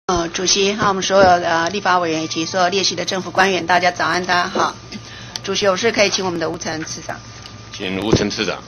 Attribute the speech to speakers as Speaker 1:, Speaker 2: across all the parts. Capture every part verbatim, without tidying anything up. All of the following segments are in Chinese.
Speaker 1: 呃，主席，还有我们所有的、呃、立法委员以及所有列席的政府官员，大家早安，大家好。主席，我是可以请我们的吴承次长。
Speaker 2: 请吴承次长。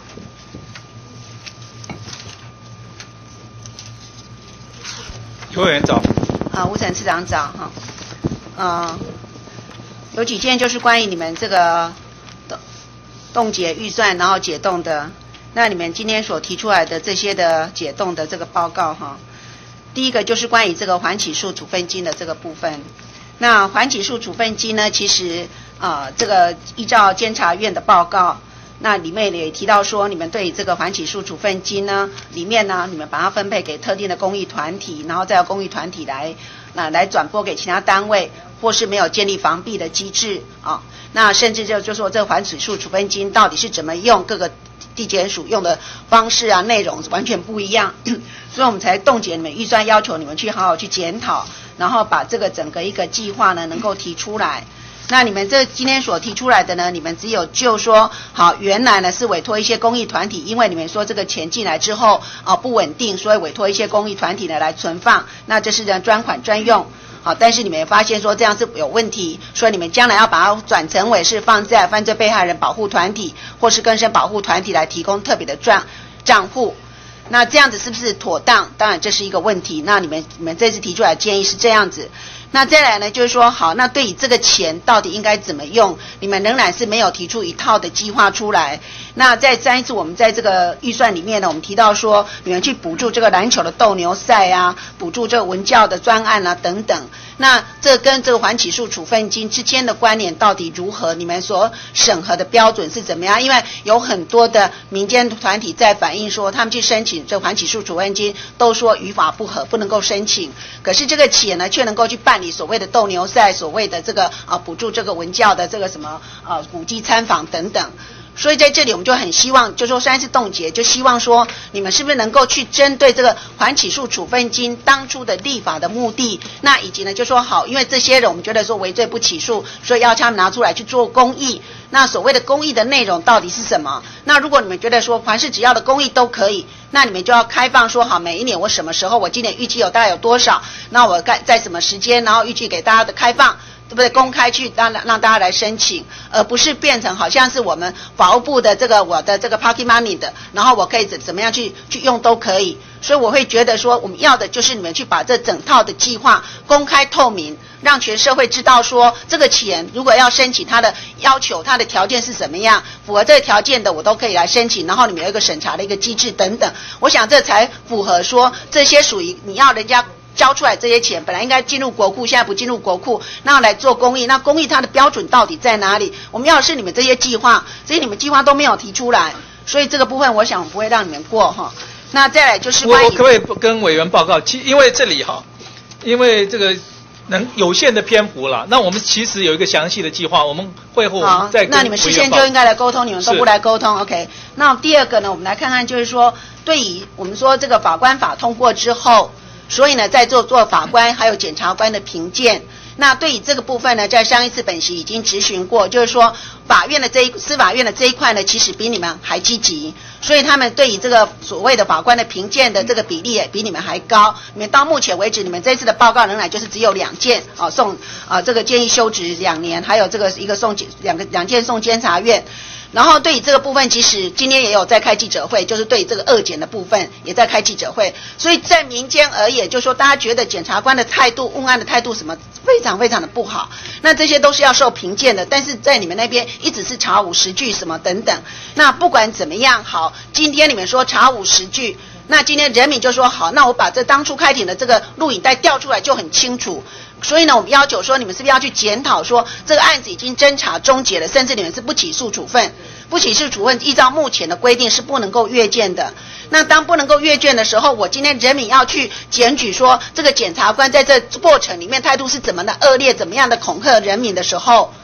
Speaker 3: 邱委员早。
Speaker 1: 啊，吴承次长早哈。呃，有几件就是关于你们这个冻冻结预算，然后解冻的。那你们今天所提出来的这些的解冻的这个报告哈。第一个就是关于这个缓起诉处分金的这个部分。那缓起诉处分金呢，其实呃，这个依照监察院的报告，那里面也提到说，你们对这个缓起诉处分金呢，里面呢，你们把它分配给特定的公益团体，然后再由公益团体来那来转拨给其他单位，或是没有建立防弊的机制啊。那甚至就就说这个缓起诉处分金到底是怎么用，各个地检署用的方式啊，内容完全不一样，所以我们才冻结你们预算，要求你们去好好去检讨，然后把这个整个一个计划呢能够提出来。那你们这今天所提出来的呢，你们只有就说好，原来呢是委托一些公益团体，因为你们说这个钱进来之后啊不稳定，所以委托一些公益团体呢来存放，那这是呢专款专用。好，但是你们也发现说这样是有问题，所以你们将来要把它转成为是放在犯罪被害人保护团体或是更生保护团体来提供特别的账账户。那这样子是不是妥当？当然这是一个问题。那你们你们这次提出来的建议是这样子。那再来呢，就是说好，那对于这个钱到底应该怎么用，你们仍然是没有提出一套的计划出来。那在上一次我们在这个预算里面呢，我们提到说你们去补助这个篮球的斗牛赛啊，补助这个文教的专案啊等等。那这跟这个缓起诉处分金之间的关联到底如何？你们所审核的标准是怎么样？因为有很多的民间团体在反映说，他们去申请这个缓起诉处分金，都说与法不合，不能够申请。可是这个企业呢，却能够去办理所谓的斗牛赛，所谓的这个啊补助这个文教的这个什么啊古迹参访等等。所以在这里我们就很希望，就说三次冻结，就希望说你们是不是能够去针对这个缓起诉处分金当初的立法的目的，那以及呢就说好，因为这些人我们觉得说围罪不起诉，所以要他们拿出来去做公益。那所谓的公益的内容到底是什么？那如果你们觉得说凡是只要的公益都可以，那你们就要开放说好，每一年我什么时候，我今年预计有大概有多少，那我在什么时间，然后预计给大家的开放。对不对？公开去让让大家来申请，而不是变成好像是我们法务部的这个我的这个 pocket money 的，然后我可以怎怎么样去去用都可以。所以我会觉得说，我们要的就是你们去把这整套的计划公开透明，让全社会知道说，这个钱如果要申请，它的要求、它的条件是怎么样，符合这个条件的我都可以来申请，然后你们有一个审查的一个机制等等。我想这才符合说这些属于你要人家。交出来这些钱本来应该进入国库，现在不进入国库，那来做公益，那公益它的标准到底在哪里？我们要的是你们这些计划，所以你们计划都没有提出来，所以这个部分我想不会让你们过哈。那再来就是关于，
Speaker 3: 我可不可以跟委员报告？其因为这里哈，因为这个能有限的篇幅啦，那我们其实有一个详细的计划，我们会后我们再跟委员报告。
Speaker 1: 那你们事先就应该来沟通，你们都不来沟通 ，OK？ 那第二个呢，我们来看看就是说，对于我们说这个法官法通过之后。所以呢，在做做法官还有检察官的评鉴，那对于这个部分呢，在上一次本席已经质询过，就是说法院的这一司法院的这一块呢，其实比你们还积极，所以他们对于这个所谓的法官的评鉴的这个比例也比你们还高。你们到目前为止，你们这次的报告仍然就是只有两件啊，送啊这个建议休职两年，还有这个一个送两个两件送监察院。然后对于这个部分，其实今天也有在开记者会，就是对于这个二检的部分也在开记者会。所以在民间而言，就是说大家觉得检察官的态度、问案的态度什么非常非常的不好，那这些都是要受评鉴的。但是在你们那边一直是查无实据什么等等。那不管怎么样，好，今天你们说查无实据，那今天人民就说好，那我把这当初开庭的这个录影带调出来就很清楚。所以呢，我们要求说，你们是不是要去检讨说，这个案子已经侦查终结了，甚至你们是不起诉处分，不起诉处分依照目前的规定是不能够阅卷的。那当不能够阅卷的时候，我今天人民要去检举说，这个检察官在这过程里面态度是怎么的恶劣，怎么样的恐吓人民的时候，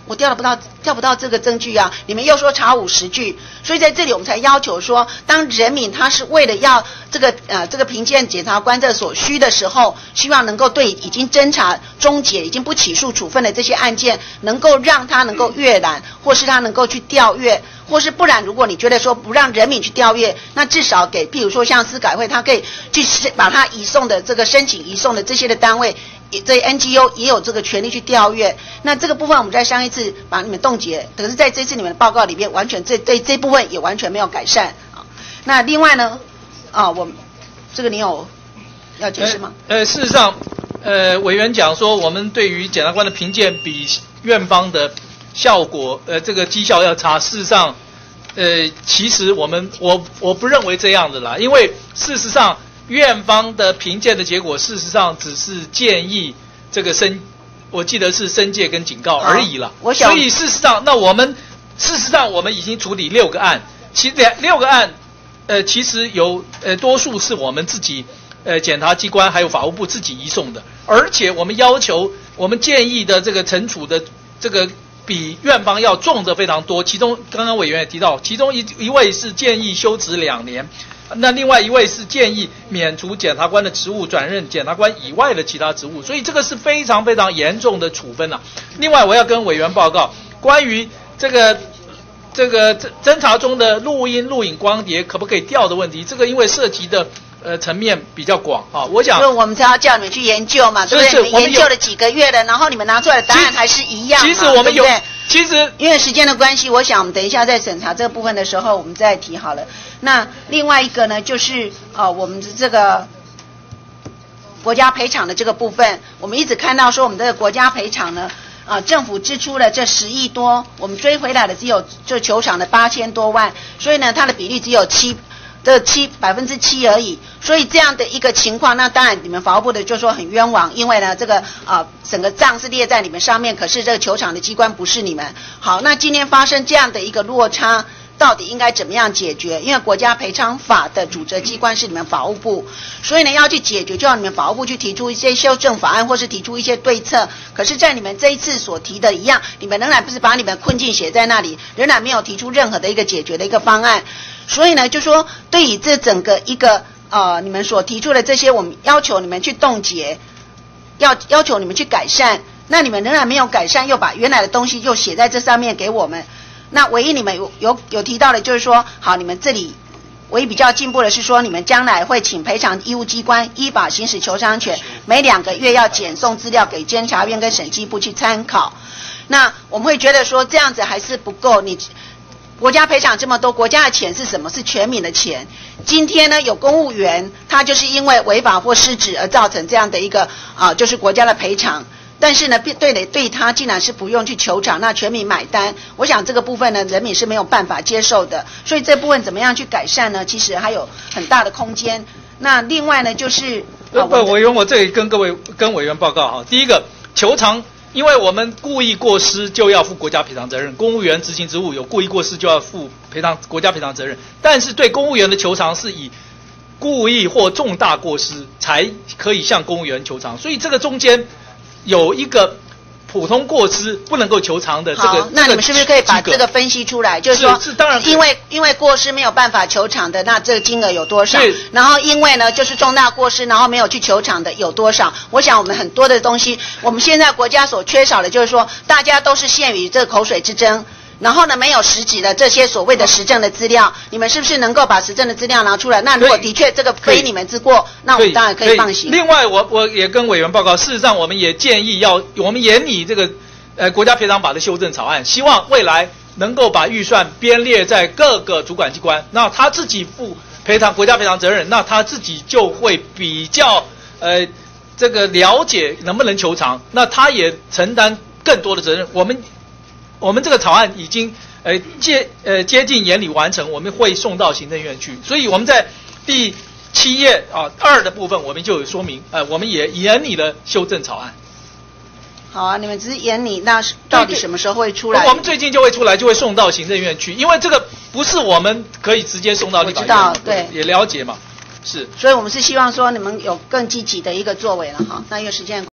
Speaker 1: 我调不到调不到这个证据啊，你们又说查五十句，所以在这里我们才要求说，当人民他是为了要这个呃这个评鉴检察官这所需的时候，希望能够对已经侦查终结、已经不起诉处分的这些案件，能够让他能够阅览，或是他能够去调阅。或是不然，如果你觉得说不让人民去调阅，那至少给，譬如说像司改会，他可以去把他移送的这个申请移送的这些的单位，这 N G O 也有这个权利去调阅。那这个部分我们在上一次把你们冻结，可是在这次你们的报告里面，完全这这这部分也完全没有改善啊。那另外呢，啊，我这个你有要解释吗？
Speaker 3: 呃，呃事实上，呃，委员讲说，我们对于检察官的评鉴比院方的效果，呃，这个绩效要差。事实上，呃，其实我们我我不认为这样的啦，因为事实上院方的评鉴的结果，事实上只是建议这个申，我记得是申诫跟警告而已啦。
Speaker 1: 我想，
Speaker 3: 所以事实上，那我们事实上我们已经处理六个案，其两六个案，呃，其实有呃多数是我们自己呃检察机关还有法务部自己移送的，而且我们要求我们建议的这个惩处的这个。比院方要重的非常多，其中刚刚委员也提到，其中一一位是建议休职两年，那另外一位是建议免除检察官的职务，转任检察官以外的其他职务，所以这个是非常非常严重的处分啊。另外，我要跟委员报告关于这个这个侦查中的录音、录影、光碟可不可以调的问题，这个因为涉及的。呃，层面比较广啊，我想，
Speaker 1: 所以我们才要叫你们去研究嘛，对不对？你们研究了几个月了，然后你们拿出来的答案还是一样嘛，
Speaker 3: 其实我们有，
Speaker 1: 对不对？
Speaker 3: 其实
Speaker 1: 因为时间的关系，我想我们等一下在审查这个部分的时候，我们再提好了。那另外一个呢，就是呃，我们的这个国家赔偿的这个部分，我们一直看到说我们的国家赔偿呢。啊、呃，政府支出了这十亿多，我们追回来的只有这球场的八千多万，所以呢，它的比例只有七。这七百分之七而已，所以这样的一个情况，那当然你们法务部的就说很冤枉，因为呢这个啊、呃、整个账是列在你们上面，可是这个球场的机关不是你们。好，那今天发生这样的一个落差，到底应该怎么样解决？因为国家赔偿法的主责机关是你们法务部，所以呢要去解决，就要你们法务部去提出一些修正法案，或是提出一些对策。可是，在你们这一次所提的一样，你们仍然不是把你们困境写在那里，仍然没有提出任何的一个解决的一个方案。所以呢，就说对于这整个一个呃，你们所提出的这些，我们要求你们去冻结，要要求你们去改善，那你们仍然没有改善，又把原来的东西又写在这上面给我们。那唯一你们有有有提到的，就是说，好，你们这里唯一比较进步的是说，你们将来会请赔偿义务机关依法行使求偿权，每两个月要检送资料给监察院跟审计部去参考。那我们会觉得说，这样子还是不够，你。国家赔偿这么多，国家的钱是什么？是全民的钱。今天呢，有公务员，他就是因为违法或失职而造成这样的一个啊、呃，就是国家的赔偿。但是呢，对的对他竟然是不用去求偿，那全民买单。我想这个部分呢，人民是没有办法接受的。所以这部分怎么样去改善呢？其实还有很大的空间。那另外呢，就是
Speaker 3: 呃不，委员，我这里跟各位跟委员报告哈，第一个求偿。因为我们故意过失就要负国家赔偿责任，公务员执行职务有故意过失就要负赔偿国家赔偿责任，但是对公务员的求偿是以故意或重大过失才可以向公务员求偿，所以这个中间有一个普通过失不能够求偿的这个。
Speaker 1: 好，那你们是不是可以把这个分析出来？就是说，
Speaker 3: 是当然，
Speaker 1: 因为因为过失没有办法求偿的，那这个金额有多少？然后因为呢，就是重大过失，然后没有去求偿的有多少？我想我们很多的东西，我们现在国家所缺少的就是说，大家都是陷于这个口水之争。然后呢，没有实质的这些所谓的实证的资料，你们是不是能够把实证的资料拿出来？那如果的确这个非你们之过，那我们当然可以放行。
Speaker 3: 另外，我我也跟委员报告，事实上我们也建议要我们研拟这个呃国家赔偿法的修正草案，希望未来能够把预算编列在各个主管机关，那他自己负赔偿国家赔偿责任，那他自己就会比较呃这个了解能不能求偿，那他也承担更多的责任。我们。我们这个草案已经呃接呃接近研拟完成，我们会送到行政院去。所以我们在第七页啊二的部分，我们就有说明，呃，我们也研拟了修正草案。
Speaker 1: 好啊，你们只是研拟，那到底什么时候会出来？
Speaker 3: 我们最近就会出来，就会送到行政院去，因为这个不是我们可以直接送到立法院。
Speaker 1: 我知道，对，
Speaker 3: 也了解嘛，是。
Speaker 1: 所以我们是希望说你们有更积极的一个作为了哈。那因为时间。